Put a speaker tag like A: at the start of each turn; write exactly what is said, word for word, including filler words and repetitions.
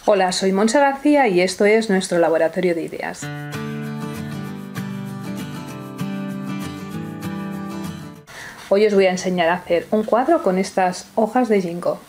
A: Hola, soy Montse García y esto es nuestro laboratorio de ideas. Hoy os voy a enseñar a hacer un cuadro con estas hojas de ginkgo.